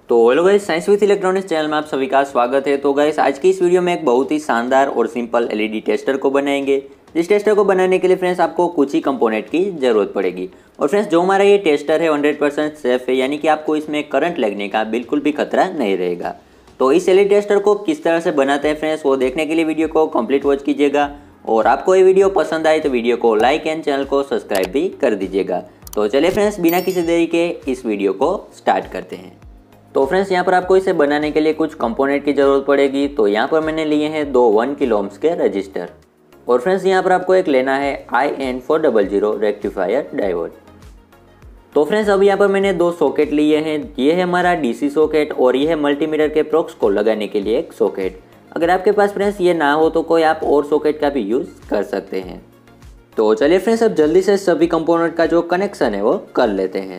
तो hello guys, science with electronics channel में आप सभी का स्वागत है। तो गाइस, आज की इस वीडियो में एक बहुत ही शानदार और सिंपल एलईडी टेस्टर को बनाएंगे। इस टेस्टर को बनाने के लिए फ्रेंड्स आपको कुछ ही कंपोनेंट की ज़रूरत पड़ेगी। और फ्रेंड्स, जो हमारा ये टेस्टर है 100% सेफ है, यानी कि आपको इसमें करंट लगने का बिल्कुल भी खतरा नहीं रहेगा। तो इस एलईडी टेस्टर को किस तरह से बनाते हैं फ्रेंड्स, वो देखने के लिए वीडियो को कंप्लीट वॉच कीजिएगा। और आपको ये वीडियो पसंद आए तो वीडियो को लाइक एंड चैनल को सब्सक्राइब भी कर दीजिएगा। तो चलिए फ्रेंड्स, बिना किसी देरी के इस वीडियो को स्टार्ट करते हैं। तो फ्रेंड्स, यहाँ पर आपको इसे बनाने के लिए कुछ कंपोनेंट की ज़रूरत पड़ेगी। तो यहाँ पर मैंने लिए हैं दो 1 किलो ओम्स के रजिस्टर। और फ्रेंड्स, यहाँ पर आपको एक लेना है IN400 रेक्टिफायर डायोड। तो फ्रेंड्स, अब यहाँ पर मैंने दो सॉकेट लिए हैं। ये है हमारा DC सॉकेट और ये है मल्टीमीटर के प्रोक्स को लगाने के लिए एक सॉकेट। अगर आपके पास फ्रेंड्स ये ना हो तो कोई आप और सॉकेट का भी यूज़ कर सकते हैं। तो चलिए फ्रेंड्स, अब जल्दी से सभी कंपोनेंट का जो कनेक्शन है वो कर लेते हैं।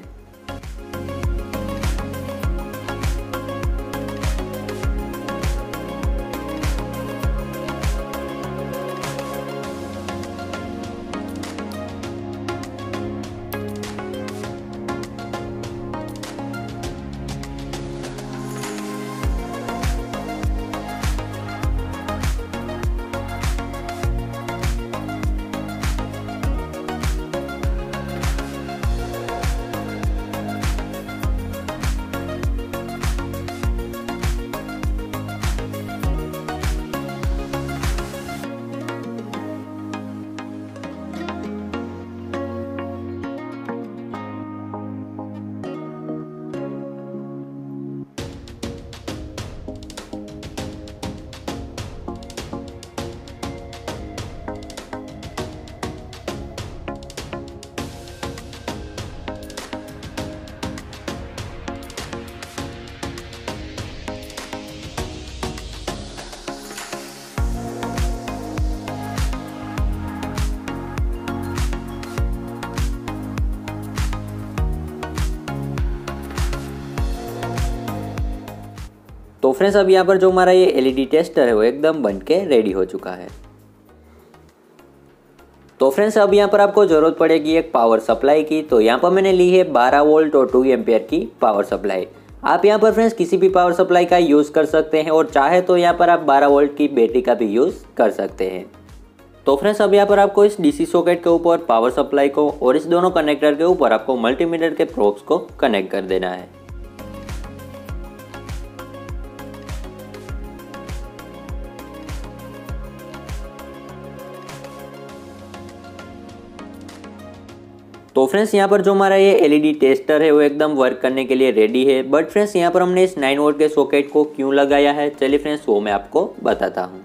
तो फ्रेंड्स, अब यहाँ पर जो हमारा ये एलईडी टेस्टर है वो एकदम बन के रेडी हो चुका है। तो फ्रेंड्स, अब यहाँ पर आपको ज़रूरत पड़ेगी एक पावर सप्लाई की। तो यहाँ पर मैंने ली है 12 वोल्ट और 2 एम्पियर की पावर सप्लाई। आप यहाँ पर फ्रेंड्स किसी भी पावर सप्लाई का यूज़ कर सकते हैं और चाहे तो यहाँ पर आप 12 वोल्ट की बैटरी का भी यूज़ कर सकते हैं। तो फ्रेंड्स, अब यहाँ पर आपको इस DC सॉकेट के ऊपर पावर सप्लाई को और इस दोनों कनेक्टर के ऊपर आपको मल्टीमीटर के प्रोब्स को कनेक्ट कर देना है। तो फ्रेंड्स, यहाँ पर जो हमारा ये एलईडी टेस्टर है वो एकदम वर्क करने के लिए रेडी है। बट फ्रेंड्स, यहाँ पर हमने इस 9 वोल्ट के सॉकेट को क्यों लगाया है, चलिए फ्रेंड्स वो मैं आपको बताता हूँ।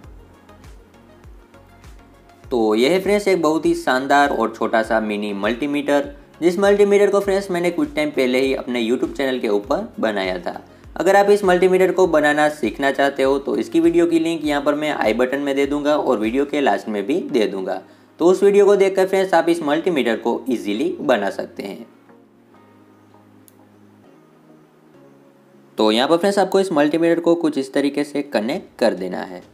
तो यह है फ्रेंड्स एक बहुत ही शानदार और छोटा सा मिनी मल्टीमीटर, जिस मल्टीमीटर को फ्रेंड्स मैंने कुछ टाइम पहले ही अपने यूट्यूब चैनल के ऊपर बनाया था। अगर आप इस मल्टीमीटर को बनाना सीखना चाहते हो तो इसकी वीडियो की लिंक यहाँ पर मैं आई बटन में दे दूंगा और वीडियो के लास्ट में भी दे दूंगा। तो उस वीडियो को देखकर फ्रेंड्स आप इस मल्टीमीटर को इजीली बना सकते हैं। तो यहाँ पर फ्रेंड्स आपको इस मल्टीमीटर को कुछ इस तरीके से कनेक्ट कर देना है।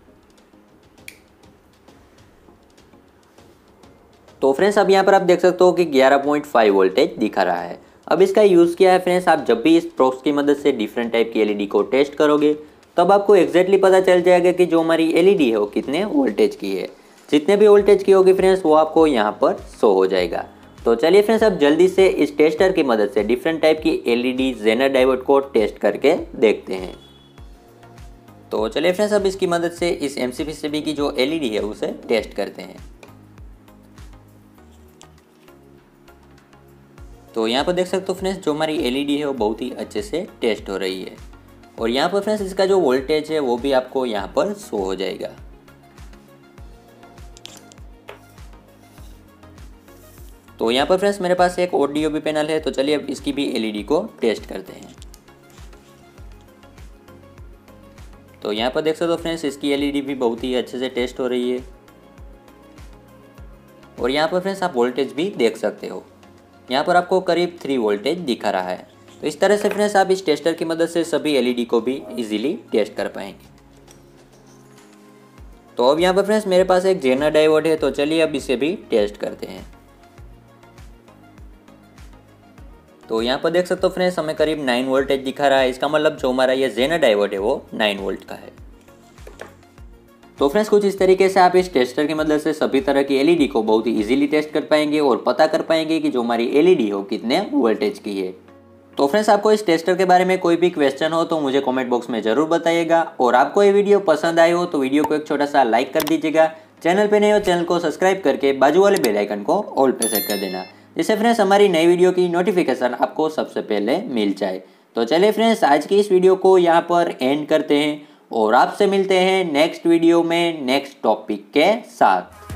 तो फ्रेंड्स, अब यहाँ पर आप देख सकते हो कि 11.5 वोल्टेज दिखा रहा है। अब इसका यूज़ किया है फ्रेंड्स, आप जब भी इस प्रोब्स की मदद से डिफरेंट टाइप की एलईडी को टेस्ट करोगे तब आपको एग्जैक्टली पता चल जाएगा कि जो हमारी एलईडी है वो कितने वोल्टेज की है। जितने भी वोल्टेज की होगी फ्रेंड्स वो आपको यहाँ पर शो हो जाएगा। तो चलिए फ्रेंड्स, अब जल्दी से इस टेस्टर की मदद से डिफरेंट टाइप की एलईडी जेनर डायोड को टेस्ट करके देखते हैं। तो चलिए फ्रेंड्स, अब इसकी मदद से इस MCPCB की जो एलईडी है उसे टेस्ट करते हैं। तो यहाँ पर देख सकते हो फ्रेंड्स, जो हमारी एलईडी है वो बहुत ही अच्छे से टेस्ट हो रही है। और यहाँ पर फ्रेंड्स इसका जो वोल्टेज है वो भी आपको यहाँ पर शो हो जाएगा। तो यहाँ पर फ्रेंड्स मेरे पास एक ऑडियो भी पैनल है। तो चलिए अब इसकी भी एलईडी को टेस्ट करते हैं। तो यहाँ पर देख सकते हो फ्रेंड्स, इसकी एलईडी भी बहुत ही अच्छे से टेस्ट हो रही है। और यहाँ पर फ्रेंड्स आप वोल्टेज भी देख सकते हो, यहाँ पर आपको करीब 3 वोल्टेज दिखा रहा है। तो इस तरह से फ्रेंड्स आप इस टेस्टर की मदद से सभी एलईडी को भी इजीली टेस्ट कर पाएंगे। तो अब यहाँ पर फ्रेंड्स मेरे पास एक जेनर डायोड है। तो चलिए अब इसे भी टेस्ट करते हैं। तो यहाँ पर देख सकते हो फ्रेंड्स हमें करीब 9 वोल्टेज दिखा रहा है। इसका मतलब जो हमारा ये जेनर डायोड है वो 9 वोल्ट का है। तो फ्रेंड्स कुछ इस तरीके से आप इस टेस्टर की मदद से सभी तरह की एलईडी को बहुत ही इजीली टेस्ट कर पाएंगे और पता कर पाएंगे कि जो हमारी एलईडी हो कितने वोल्टेज की है। तो फ्रेंड्स आपको इस टेस्टर के बारे में कोई भी क्वेश्चन हो तो मुझे कमेंट बॉक्स में जरूर बताइएगा, और आपको ये वीडियो पसंद आए हो तो वीडियो को एक छोटा सा लाइक कर दीजिएगा। चैनल पे नए हो चैनल को सब्सक्राइब करके बाजू वाले बेल आइकन को ऑल पे सेट कर देना, जिससे फ्रेंड्स हमारी नई वीडियो की नोटिफिकेशन आपको सबसे पहले मिल जाए। तो चलिए फ्रेंड्स आज की इस वीडियो को यहाँ पर एंड करते हैं और आपसे मिलते हैं नेक्स्ट वीडियो में नेक्स्ट टॉपिक के साथ।